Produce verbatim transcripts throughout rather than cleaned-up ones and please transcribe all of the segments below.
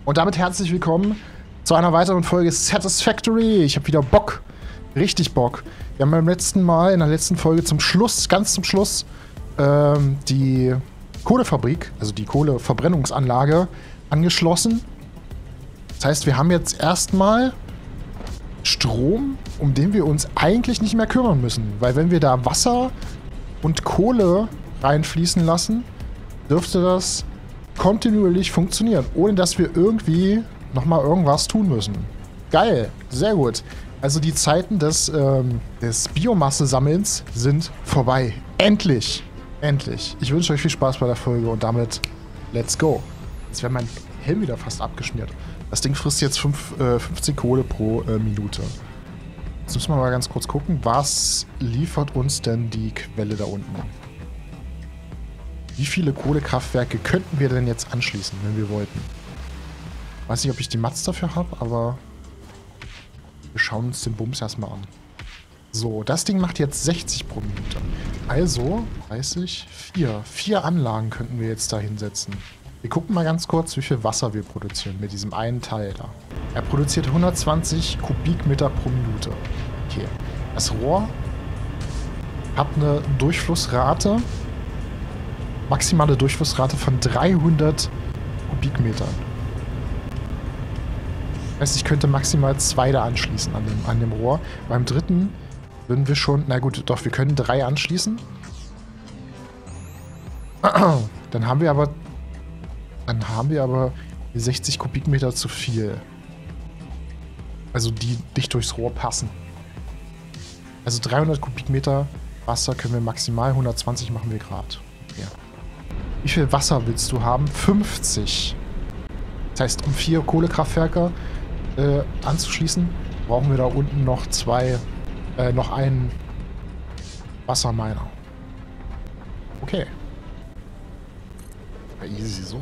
Und damit herzlich willkommen zu einer weiteren Folge Satisfactory. Ich habe wieder Bock. Richtig Bock. Wir haben beim letzten Mal, in der letzten Folge zum Schluss, ganz zum Schluss, ähm, die Kohlefabrik, also die Kohleverbrennungsanlage, angeschlossen. Das heißt, wir haben jetzt erstmal Strom, um den wir uns eigentlich nicht mehr kümmern müssen. Weil wenn wir da Wasser und Kohle reinfließen lassen, dürfte das kontinuierlich funktionieren, ohne dass wir irgendwie nochmal irgendwas tun müssen. Geil, sehr gut. Also die Zeiten des, ähm, des Biomasse-Sammelns sind vorbei. Endlich, endlich. Ich wünsche euch viel Spaß bei der Folge und damit let's go. Jetzt wäre mein Helm wieder fast abgeschmiert. Das Ding frisst jetzt fünf, äh, fünfzehn Kohle pro äh, Minute. Jetzt müssen wir mal ganz kurz gucken, was liefert uns denn die Quelle da unten? Wie viele Kohlekraftwerke könnten wir denn jetzt anschließen, wenn wir wollten? Weiß nicht, ob ich die Mats dafür habe, aber wir schauen uns den Bums erstmal an. So, das Ding macht jetzt sechzig pro Minute. Also, dreißig, vier. Vier Anlagen könnten wir jetzt da hinsetzen. Wir gucken mal ganz kurz, wie viel Wasser wir produzieren mit diesem einen Teil da. Er produziert hundertzwanzig Kubikmeter pro Minute. Okay. Das Rohr hat eine Durchflussrate, maximale Durchflussrate von dreihundert Kubikmetern. Das heißt, ich könnte maximal zwei da anschließen an dem, an dem Rohr. Beim dritten würden wir schon... Na gut, doch, wir können drei anschließen. Dann haben wir aber... Dann haben wir aber sechzig Kubikmeter zu viel. Also die dicht durchs Rohr passen. Also dreihundert Kubikmeter Wasser können wir maximal, hundertzwanzig machen wir gerade. Okay. Wie viel Wasser willst du haben? fünfzig. Das heißt, um vier Kohlekraftwerke äh, anzuschließen, brauchen wir da unten noch zwei, äh, noch einen Wasserminer. Okay. Ja, easy so.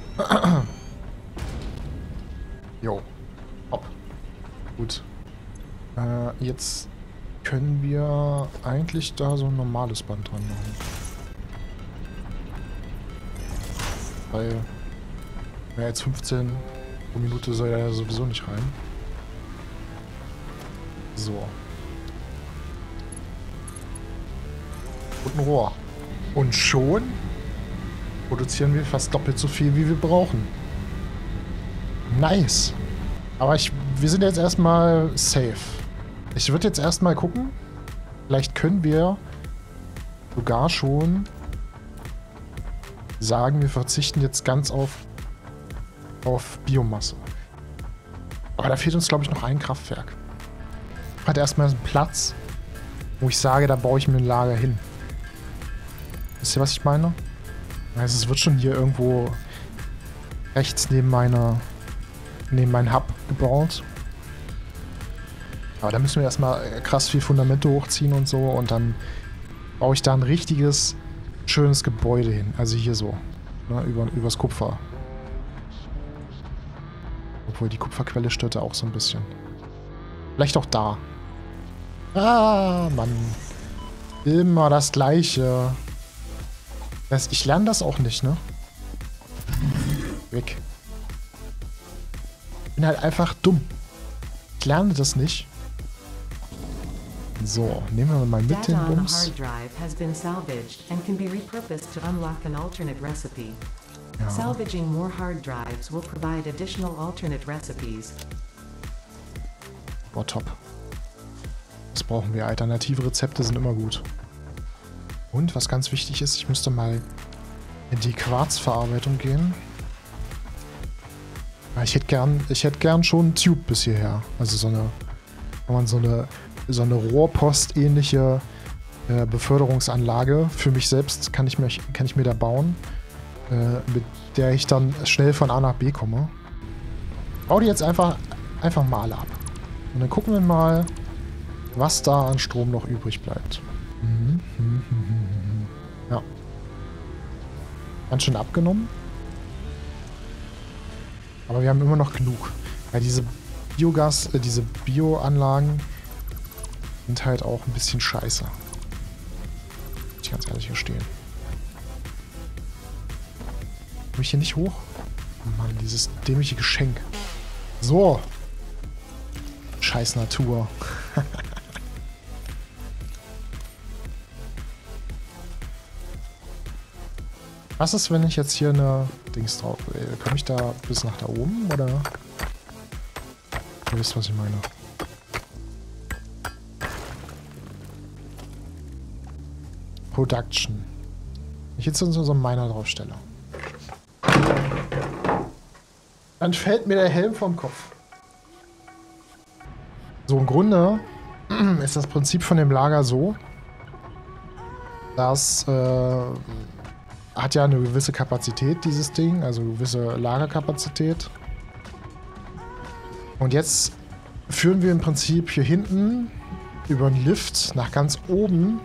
Jo. Hopp. Gut. Äh, jetzt können wir eigentlich da so ein normales Band dran machen. Weil mehr als fünfzehn pro Minute soll er ja sowieso nicht rein. So. Und ein Rohr. Und schon produzieren wir fast doppelt so viel, wie wir brauchen. Nice. Aber ich, wir sind jetzt erstmal safe. Ich würde jetzt erstmal gucken. Vielleicht können wir sogar schon sagen, wir verzichten jetzt ganz auf, auf Biomasse. Aber da fehlt uns, glaube ich, noch ein Kraftwerk. Ich hatte erstmal einen Platz, wo ich sage, da baue ich mir ein Lager hin. Wisst ihr, was ich meine? Also es wird schon hier irgendwo rechts neben meiner, neben meinem Hub gebaut. Aber da müssen wir erstmal krass viel Fundamente hochziehen und so. Und dann baue ich da ein richtiges, schönes Gebäude hin. Also hier so. Ne, über, übers Kupfer. Obwohl die Kupferquelle stört da auch so ein bisschen. Vielleicht auch da. Ah, Mann. Immer das Gleiche. Das, ich lerne das auch nicht, ne? Weg. Ich bin halt einfach dumm. Ich lerne das nicht. So, nehmen wir mal mit den Bums. Ja. Salvaging more hard drives will provide additional alternate recipes. Boah, top. Das brauchen wir. Alternative Rezepte sind immer gut. Und was ganz wichtig ist, ich müsste mal in die Quarzverarbeitung gehen. Ich hätte gern, ich hätte gern schon ein Tube bis hierher. Also so eine, wenn man so eine, so eine Rohrpost-ähnliche äh, Beförderungsanlage für mich selbst kann ich mir, kann ich mir da bauen, äh, mit der ich dann schnell von A nach B komme. Bau die jetzt einfach, einfach mal ab. Und dann gucken wir mal, was da an Strom noch übrig bleibt. Mhm. Ja. Ganz schön abgenommen. Aber wir haben immer noch genug. Weil diese Biogas, äh, diese Bioanlagen sind halt auch ein bisschen scheiße. Muss ich ganz ehrlich gestehen. Komme ich hier nicht hoch? Mann, dieses dämliche Geschenk. So. Scheiß Natur. Was ist, wenn ich jetzt hier eine Dings drauf will? Komme ich da bis nach da oben, oder? Ihr wisst, was ich meine. Production. Wenn ich jetzt so einen Miner draufstelle. Dann fällt mir der Helm vom Kopf. So, im Grunde ist das Prinzip von dem Lager so, dass äh, hat ja eine gewisse Kapazität, dieses Ding, also eine gewisse Lagerkapazität. Und jetzt führen wir im Prinzip hier hinten über einen Lift nach ganz oben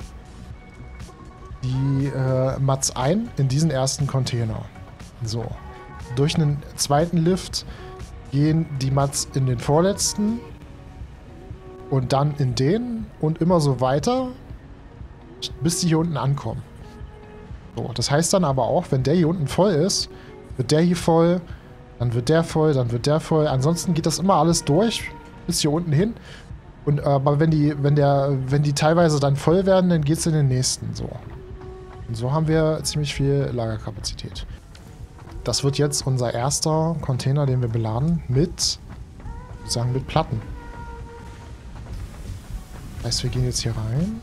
die äh, Mats ein in diesen ersten Container. So. Durch einen zweiten Lift gehen die Mats in den vorletzten und dann in den und immer so weiter, bis die hier unten ankommen. So, das heißt dann aber auch, wenn der hier unten voll ist, wird der hier voll, dann wird der voll, dann wird der voll. Ansonsten geht das immer alles durch bis hier unten hin. Und äh, aber wenn die, wenn der, wenn die teilweise dann voll werden, dann geht es in den nächsten so. Und so haben wir ziemlich viel Lagerkapazität. Das wird jetzt unser erster Container, den wir beladen mit, sagen mit Platten. Das heißt, wir gehen jetzt hier rein.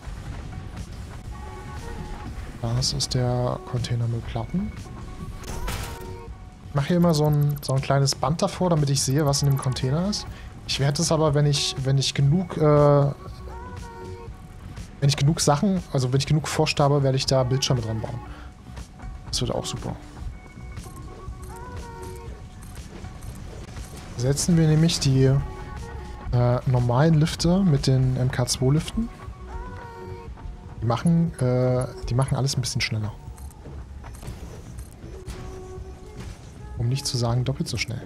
Das ist der Container mit Platten. Ich mache hier immer so ein, so ein kleines Band davor, damit ich sehe, was in dem Container ist. Ich werde es aber, wenn ich, wenn ich genug, äh, wenn ich genug Sachen, also wenn ich genug forscht habe, werde ich da Bildschirme dran bauen. Das wird auch super. Setzen wir nämlich die äh, normalen Lifte mit den M K zwei Liften. Die machen, äh, die machen alles ein bisschen schneller. Um nicht zu sagen, doppelt so schnell.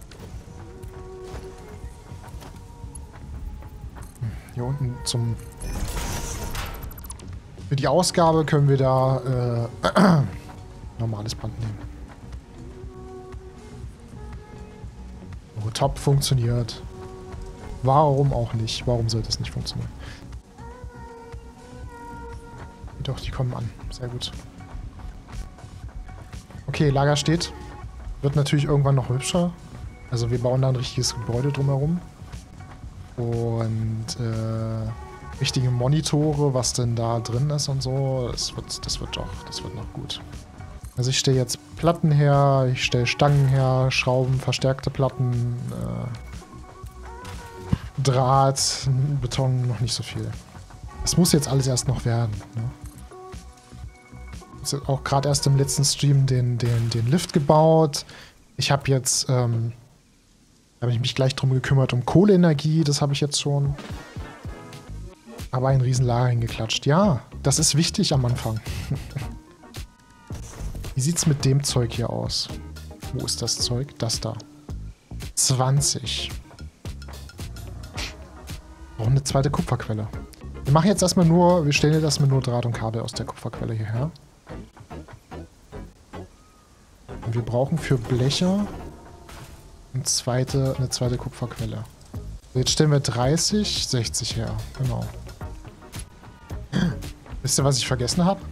Hm, hier unten zum... Für die Ausgabe können wir da äh, normales Band nehmen. Oh, top, funktioniert. Warum auch nicht? Warum sollte es nicht funktionieren? Doch, die kommen an. Sehr gut. Okay, Lager steht. Wird natürlich irgendwann noch hübscher. Also wir bauen da ein richtiges Gebäude drumherum. Und äh, richtige Monitore, was denn da drin ist und so. Das wird, das wird doch, das wird noch gut. Also ich stelle jetzt Platten her, ich stelle Stangen her, Schrauben, verstärkte Platten, äh, Draht, Beton, noch nicht so viel. Das muss jetzt alles erst noch werden, ne? Auch gerade erst im letzten Stream den, den, den Lift gebaut. Ich habe jetzt, ähm, habe ich mich gleich drum gekümmert, um Kohleenergie, das habe ich jetzt schon. Aber ein Riesenlager hingeklatscht. Ja, das ist wichtig am Anfang. Wie sieht's mit dem Zeug hier aus? Wo ist das Zeug? Das da. zwanzig. Warum eine zweite Kupferquelle? Wir machen jetzt erstmal nur, wir stellen jetzt erstmal nur Draht und Kabel aus der Kupferquelle hierher. Und wir brauchen für Bleche eine zweite, eine zweite Kupferquelle. Jetzt stellen wir dreißig, sechzig her. Genau. Wisst ihr, was ich vergessen habe?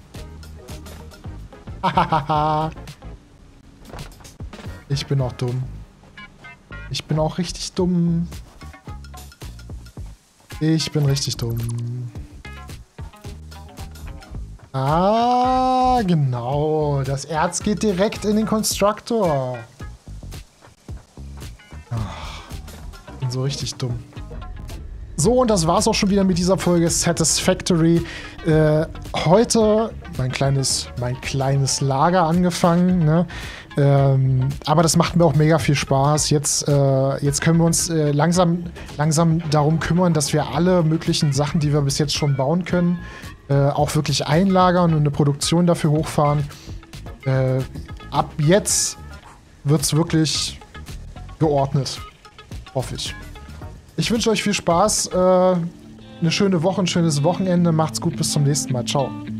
Ich bin auch dumm. Ich bin auch richtig dumm. Ich bin richtig dumm. Ah, genau. Das Erz geht direkt in den Constructor. Ach, ich bin so richtig dumm. So, und das war's auch schon wieder mit dieser Folge Satisfactory. Äh, heute mein kleines, mein kleines Lager angefangen, ne? Ähm, aber das macht mir auch mega viel Spaß. Jetzt, äh, jetzt können wir uns äh, langsam, langsam darum kümmern, dass wir alle möglichen Sachen, die wir bis jetzt schon bauen können, äh, auch wirklich einlagern und eine Produktion dafür hochfahren. Äh, ab jetzt wird's wirklich geordnet. Hoffe ich. Ich wünsche euch viel Spaß, äh, eine schöne Woche, ein schönes Wochenende. Macht's gut, bis zum nächsten Mal. Ciao.